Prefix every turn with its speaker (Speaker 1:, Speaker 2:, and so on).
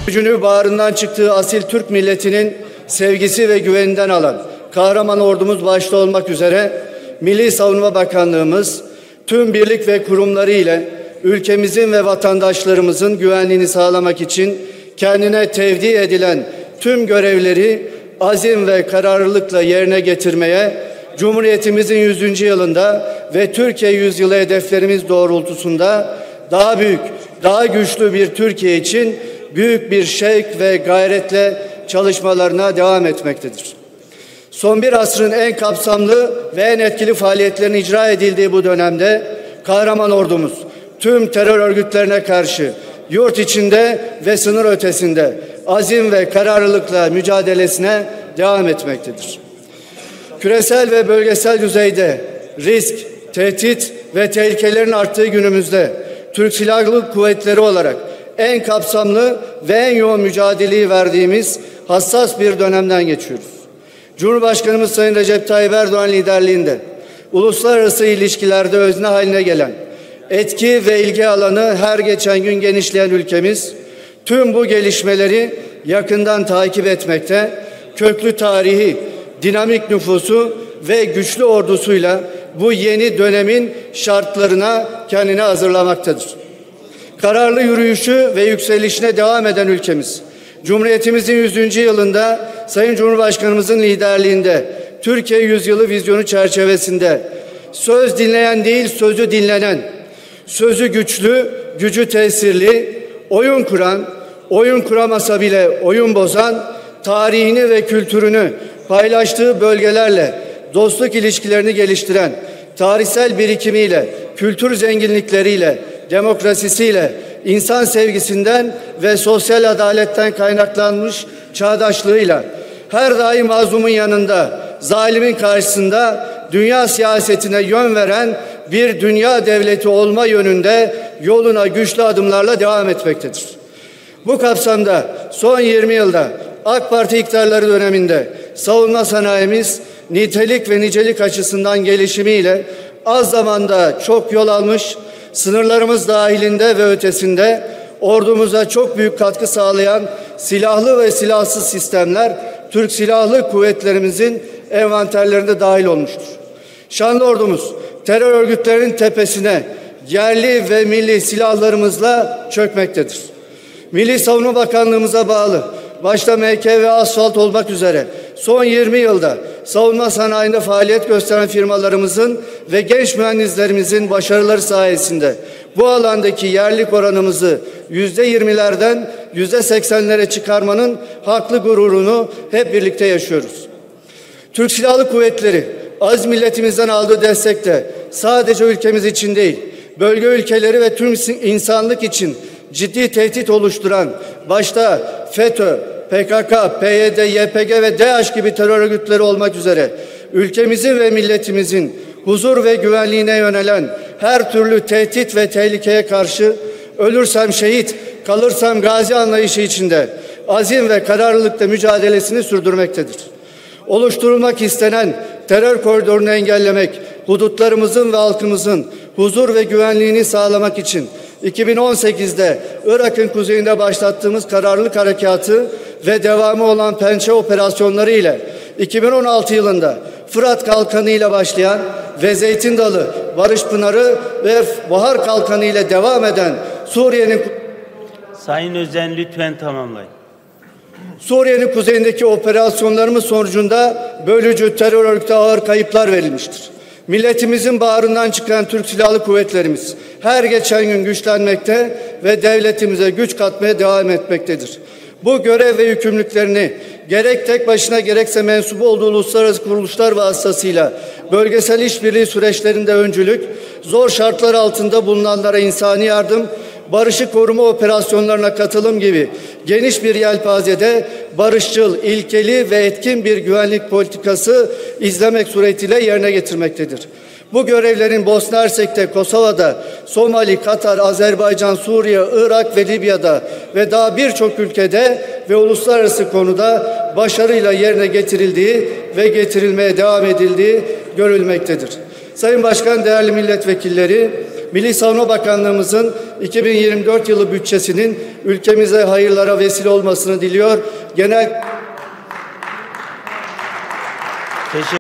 Speaker 1: gücünü bağrından çıktığı asil Türk milletinin sevgisi ve güveninden alan kahraman ordumuz başta olmak üzere Milli Savunma Bakanlığımız tüm birlik ve kurumları ile ülkemizin ve vatandaşlarımızın güvenliğini sağlamak için kendine tevdi edilen tüm görevleri azim ve kararlılıkla yerine getirmeye, Cumhuriyetimizin 100. yılında ve Türkiye yüzyılı hedeflerimiz doğrultusunda daha büyük, daha güçlü bir Türkiye için büyük bir şevk ve gayretle çalışmalarına devam etmektedir. Son bir asrın en kapsamlı ve en etkili faaliyetlerin icra edildiği bu dönemde kahraman ordumuz tüm terör örgütlerine karşı yurt içinde ve sınır ötesinde azim ve kararlılıkla mücadelesine devam etmektedir. Küresel ve bölgesel düzeyde risk, tehdit ve tehlikelerin arttığı günümüzde Türk Silahlı Kuvvetleri olarak en kapsamlı ve en yoğun mücadeleyi verdiğimiz hassas bir dönemden geçiyoruz. Cumhurbaşkanımız Sayın Recep Tayyip Erdoğan liderliğinde uluslararası ilişkilerde özne haline gelen, etki ve ilgi alanı her geçen gün genişleyen ülkemiz, tüm bu gelişmeleri yakından takip etmekte, köklü tarihi, dinamik nüfusu ve güçlü ordusuyla bu yeni dönemin şartlarına kendini hazırlamaktadır. Kararlı yürüyüşü ve yükselişine devam eden ülkemiz, Cumhuriyetimizin 100. yılında Sayın Cumhurbaşkanımızın liderliğinde Türkiye Yüzyılı vizyonu çerçevesinde söz dinleyen değil sözü dinlenen, sözü güçlü, gücü tesirli, oyun kuran, oyun kuramasa bile oyun bozan, tarihini ve kültürünü paylaştığı bölgelerle dostluk ilişkilerini geliştiren, tarihsel birikimiyle, kültür zenginlikleriyle, demokrasisiyle, insan sevgisinden ve sosyal adaletten kaynaklanmış çağdaşlığıyla her daim mazlumun yanında, zalimin karşısında dünya siyasetine yön veren bir dünya devleti olma yönünde yoluna güçlü adımlarla devam etmektedir. Bu kapsamda son 20 yılda AK Parti iktidarları döneminde savunma sanayimiz nitelik ve nicelik açısından gelişimiyle az zamanda çok yol almış, sınırlarımız dahilinde ve ötesinde ordumuza çok büyük katkı sağlayan silahlı ve silahsız sistemler Türk Silahlı Kuvvetlerimizin envanterlerinde dahil olmuştur. Şanlı ordumuz terör örgütlerinin tepesine yerli ve milli silahlarımızla çökmektedir. Milli Savunma Bakanlığımıza bağlı başta MK ve Asfalt olmak üzere son 20 yılda savunma sanayinde faaliyet gösteren firmalarımızın ve genç mühendislerimizin başarıları sayesinde bu alandaki yerlik oranımızı %20'lerden %80'lere çıkarmanın haklı gururunu hep birlikte yaşıyoruz. Türk Silahlı Kuvvetleri aziz milletimizden aldığı destekte sadece ülkemiz için değil, bölge ülkeleri ve tüm insanlık için ciddi tehdit oluşturan başta FETÖ, PKK, PYD, YPG ve DAEŞ gibi terör örgütleri olmak üzere ülkemizin ve milletimizin huzur ve güvenliğine yönelen her türlü tehdit ve tehlikeye karşı ölürsem şehit, kalırsam gazi anlayışı içinde azim ve kararlılıkla mücadelesini sürdürmektedir. Oluşturulmak istenen terör koridorunu engellemek, hudutlarımızın ve halkımızın huzur ve güvenliğini sağlamak için 2018'de Irak'ın kuzeyinde başlattığımız kararlılık harekatı ve devamı olan Pençe operasyonları ile 2016 yılında Fırat Kalkanı ile başlayan ve Zeytin Dalı, Barış Pınarı ve Bahar Kalkanı ile devam eden
Speaker 2: Sayın Özen lütfen tamamlayın.
Speaker 1: Suriye'nin kuzeyindeki operasyonlarımız sonucunda bölücü terör örgütü ağır kayıplar verilmiştir. Milletimizin bağrından çıkan Türk Silahlı Kuvvetlerimiz her geçen gün güçlenmekte ve devletimize güç katmaya devam etmektedir. Bu görev ve yükümlülüklerini gerek tek başına gerekse mensubu olduğu uluslararası kuruluşlar vasıtasıyla bölgesel işbirliği süreçlerinde öncülük, zor şartlar altında bulunanlara insani yardım, barışı koruma operasyonlarına katılım gibi geniş bir yelpazede barışçıl, ilkeli ve etkin bir güvenlik politikası izlemek suretiyle yerine getirmektedir. Bu görevlerin Bosna Hersek'te, Kosova'da, Somali, Katar, Azerbaycan, Suriye, Irak ve Libya'da ve daha birçok ülkede ve uluslararası konuda başarıyla yerine getirildiği ve getirilmeye devam edildiği görülmektedir. Sayın Başkan, değerli milletvekilleri, Milli Savunma Bakanlığımızın 2024 yılı bütçesinin ülkemize hayırlara vesile olmasını diliyor.